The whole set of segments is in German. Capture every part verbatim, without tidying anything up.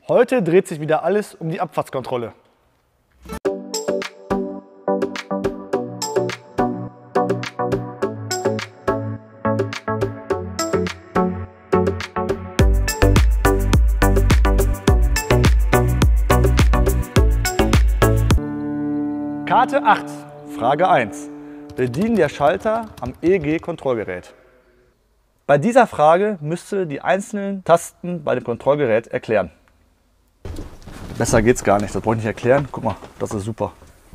Heute dreht sich wieder alles um die Abfahrtskontrolle. Karte acht, Frage eins. Bedienen der Schalter am E G-Kontrollgerät. Bei dieser Frage müsst ihr die einzelnen Tasten bei dem Kontrollgerät erklären. Besser geht's gar nicht, das brauche ich nicht erklären. Guck mal, das ist super.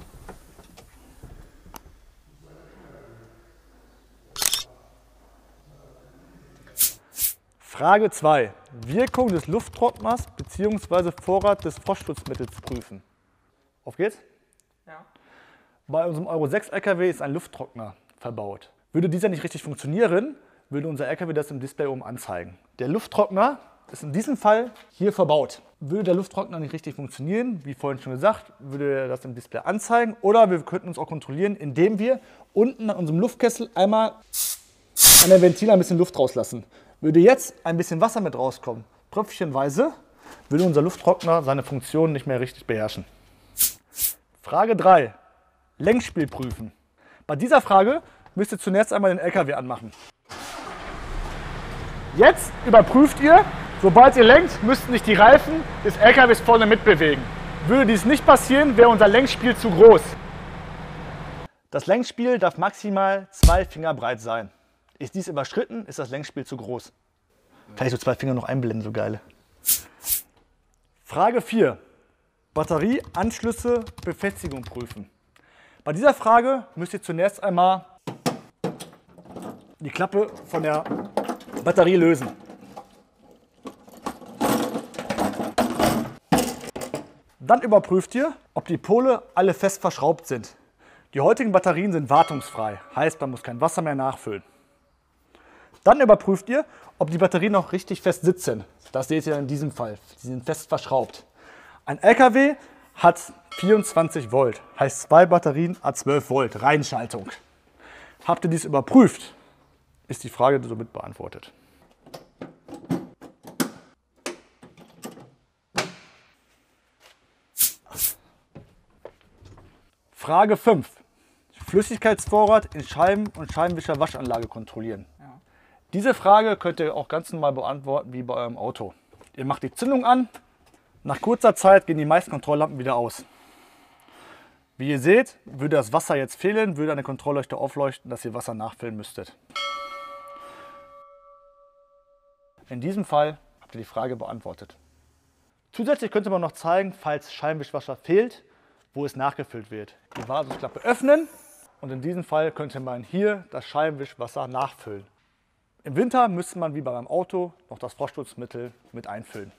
Frage zwei. Wirkung des Lufttrockners bzw. Vorrat des Frostschutzmittels prüfen. Auf geht's? Ja. Bei unserem Euro sechs L K W ist ein Lufttrockner verbaut. Würde dieser nicht richtig funktionieren, würde unser L K W das im Display oben anzeigen. Der Lufttrockner ist in diesem Fall hier verbaut. Würde der Lufttrockner nicht richtig funktionieren, wie vorhin schon gesagt, würde er das im Display anzeigen. Oder wir könnten uns auch kontrollieren, indem wir unten an unserem Luftkessel einmal an der Ventil ein bisschen Luft rauslassen. Würde jetzt ein bisschen Wasser mit rauskommen, tröpfchenweise, würde unser Lufttrockner seine Funktion nicht mehr richtig beherrschen. Frage drei. Lenkspiel prüfen. Bei dieser Frage müsst ihr zunächst einmal den L K W anmachen. Jetzt überprüft ihr, sobald ihr lenkt, müssten sich die Reifen des L K Ws vorne mitbewegen. Würde dies nicht passieren, wäre unser Lenkspiel zu groß. Das Lenkspiel darf maximal zwei Finger breit sein. Ist dies überschritten, ist das Lenkspiel zu groß. Vielleicht so zwei Finger noch einblenden, so geile. Frage vier. Batterieanschlüsse, Befestigung prüfen. Bei dieser Frage müsst ihr zunächst einmal die Klappe von der Batterie lösen. Dann überprüft ihr, ob die Pole alle fest verschraubt sind. Die heutigen Batterien sind wartungsfrei, heißt, man muss kein Wasser mehr nachfüllen. Dann überprüft ihr, ob die Batterien noch richtig fest sitzen. Das seht ihr in diesem Fall. Sie sind fest verschraubt. Ein L K W hat vierundzwanzig Volt, heißt zwei Batterien à zwölf Volt, Reihenschaltung. Habt ihr dies überprüft, ist die Frage somit beantwortet. Frage fünf. Flüssigkeitsvorrat in Scheiben- und Scheibenwischer-Waschanlage kontrollieren. Ja. Diese Frage könnt ihr auch ganz normal beantworten wie bei eurem Auto. Ihr macht die Zündung an, nach kurzer Zeit gehen die meisten Kontrolllampen wieder aus. Wie ihr seht, würde das Wasser jetzt fehlen, würde eine Kontrollleuchte aufleuchten, dass ihr Wasser nachfüllen müsstet. In diesem Fall habt ihr die Frage beantwortet. Zusätzlich könnte man noch zeigen, falls Scheibenwischwasser fehlt, wo es nachgefüllt wird. Die Vasungsklappe öffnen und in diesem Fall könnte man hier das Scheibenwischwasser nachfüllen. Im Winter müsste man wie beim Auto noch das Frostschutzmittel mit einfüllen.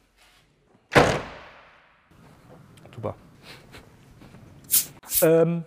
Super. Ähm,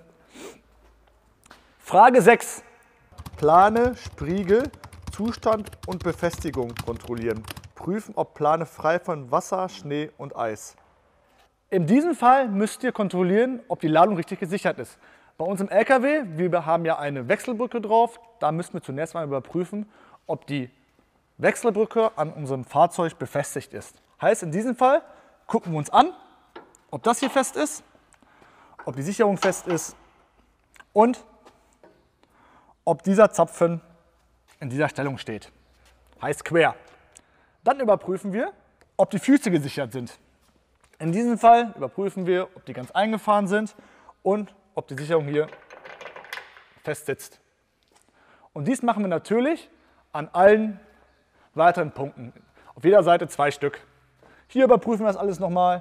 Frage sechs. Plane, Spriegel, Zustand und Befestigung kontrollieren. Prüfen, ob Plane frei von Wasser, Schnee und Eis. In diesem Fall müsst ihr kontrollieren, ob die Ladung richtig gesichert ist. Bei uns im L K W, wir haben ja eine Wechselbrücke drauf, da müssen wir zunächst mal überprüfen, ob die Wechselbrücke an unserem Fahrzeug befestigt ist. Heißt, in diesem Fall gucken wir uns an, ob das hier fest ist, ob die Sicherung fest ist und ob dieser Zapfen in dieser Stellung steht. Heißt quer. Dann überprüfen wir, ob die Füße gesichert sind. In diesem Fall überprüfen wir, ob die ganz eingefahren sind und ob die Sicherung hier fest sitzt. Und dies machen wir natürlich an allen weiteren Punkten. Auf jeder Seite zwei Stück. Hier überprüfen wir das alles nochmal.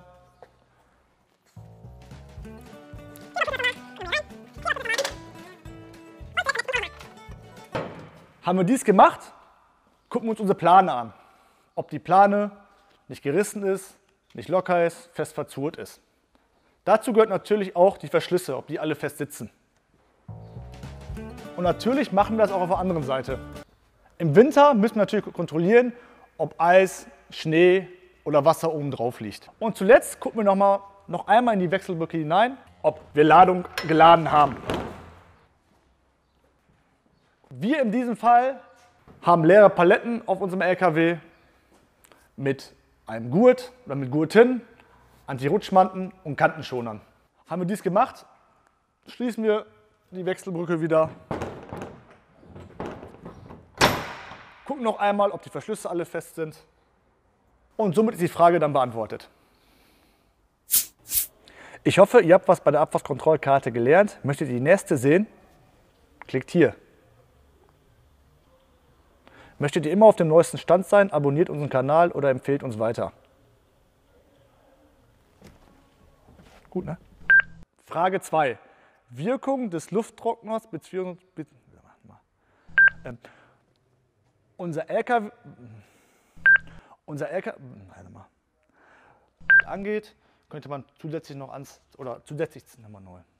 Haben wir dies gemacht, gucken wir uns unsere Plane an. Ob die Plane nicht gerissen ist, nicht locker ist, fest verzurrt ist. Dazu gehört natürlich auch die Verschlüsse, ob die alle fest sitzen. Und natürlich machen wir das auch auf der anderen Seite. Im Winter müssen wir natürlich kontrollieren, ob Eis, Schnee oder Wasser oben drauf liegt. Und zuletzt gucken wir noch, mal, noch einmal in die Wechselbrücke hinein, ob wir Ladung geladen haben. Wir in diesem Fall haben leere Paletten auf unserem L K W mit einem Gurt oder mit Gurten Anti-Rutschmanten und Kantenschonern. Haben wir dies gemacht, schließen wir die Wechselbrücke wieder. Gucken noch einmal, ob die Verschlüsse alle fest sind. Und somit ist die Frage dann beantwortet. Ich hoffe, ihr habt was bei der Abwasserkontrollkarte gelernt. Möchtet ihr die nächste sehen? Klickt hier. Möchtet ihr immer auf dem neuesten Stand sein? Abonniert unseren Kanal oder empfehlt uns weiter. Gut, ne? Frage zwei. Wirkung des Lufttrockners bzw. Ähm, unser L K W, unser L K W angeht, könnte man zusätzlich noch ans oder zusätzlich nochmal neu.